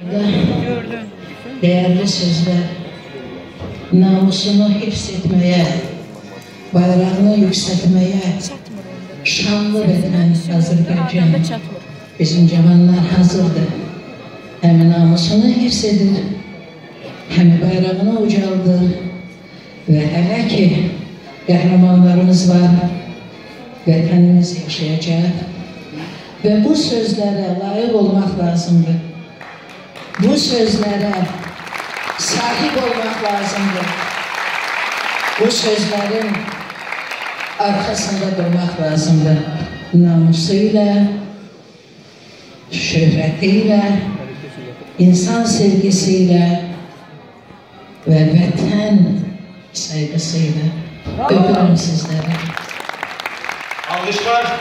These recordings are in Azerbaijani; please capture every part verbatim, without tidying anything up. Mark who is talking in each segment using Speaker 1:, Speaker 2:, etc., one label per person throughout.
Speaker 1: Değerli sözler, namusunu hifzetmeye, bayrağını yükseltmeye, şanlı vətən Azərbaycan, bizim cavanlar hazırdır. Hem namusunu hifzedir, hem bayrağını ucaldır ve hele ki kahramanlarımız var, vətənimiz yaşayacak ve bu sözlere layık olmak lazımdır. Bu sözlere sahip olmak lazımdır. Bu sözlerin arkasında durmak lazımdır. Namusuyla, şöhretiyle, insan sevgisiyle ve vətən saygısıyla öpürüm sizlere.
Speaker 2: Alkışlar.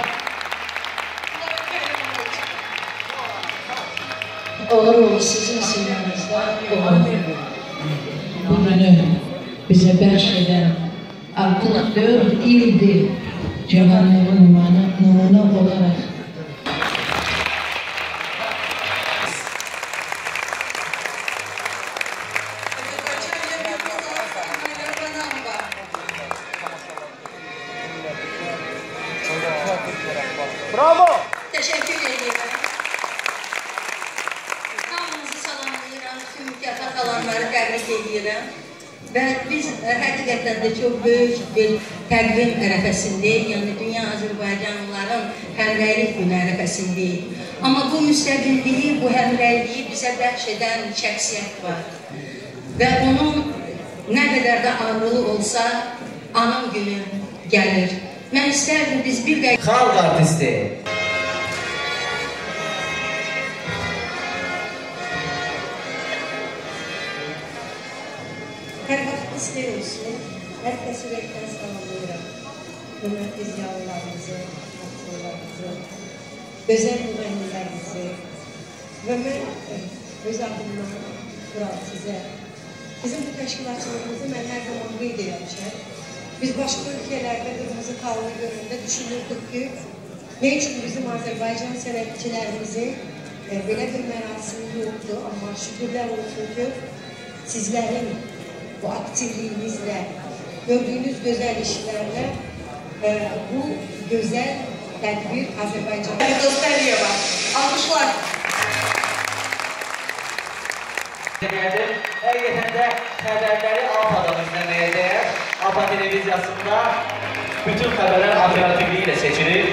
Speaker 1: Oğlu sizin sinemizde oğlu. Bugünü bize bəxş artık dört ildir cavanlığın numune olarak
Speaker 2: Bravo.
Speaker 3: Teşekkür ederim. Hamınızı salamlayıram, tüm mükafat alanları təbrik edirəm. Və biz həqiqətən də çox böyük bir təqvim ərəfəsindəyik, yəni dünya Azərbaycanlıların həmrəylik günü ərəfəsindəyik. Amma bu müstəqilliyi, bu həmrəyliyi bizə bəxş edən şəxsiyyət var. Və onun nə qədər də ağrılı olsa, anım günü gəlir. Mən istərdim biz bir də...
Speaker 2: Xalq artisti.
Speaker 3: Hər vaxtınız xeyir olsun. Hər kəsi ürəkdən salamlayıram. Hörmətli ziyalılarımızı, aktyorlarımızı, gözəl müğənnilərimizi və mən öz adımdan buram sizə. Bizim bu təşkilatçılığımızı mən hər zaman qeyd eləmişəm. Biz başqa ülkelərdə qırmızı kalını görəndə düşünürdük ki, ne üçün bizim Azərbaycan sənətçilərimizin e, belə bir mərasimi yoxdur. Amma şükürlər olsun ki, sizlərin bu aktivliyinizlə, gördüyünüz gözəl işlərlə e, bu gözəl tədbir Azərbaycan'a göstəriyor var. Alkışlar.
Speaker 2: Həqiqətən də xəbərləri APA'dan izləməyə dəyər. APA televiziyasında bütün xəbərlər alternativliyi ilə seçilir.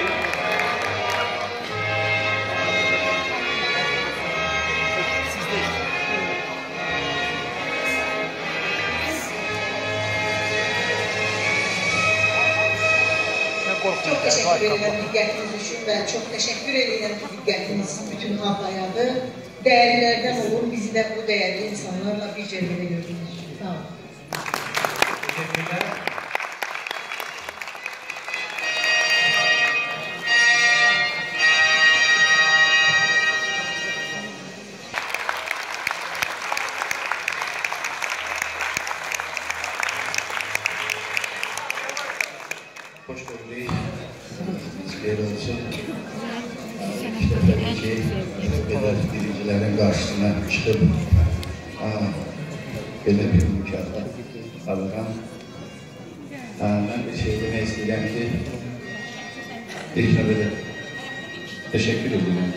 Speaker 3: Çok teşekkür ederim diqqətiniz üçün və çox təşəkkür edirəm ki, diqqətiniz bütün hamıyadır. Değerlerden olur, bizi de bu değerli insanlarla bir cebede gördünüz. Sağ olun.
Speaker 2: Teşekkürler.
Speaker 4: Hoş gördük. Sizler olsun. İşte tabii ki böyle biricilerin karşısına çıkıp böyle bir mükafat alıram. Ben bir şey demek istedim ki ilk böyle teşekkür ederim.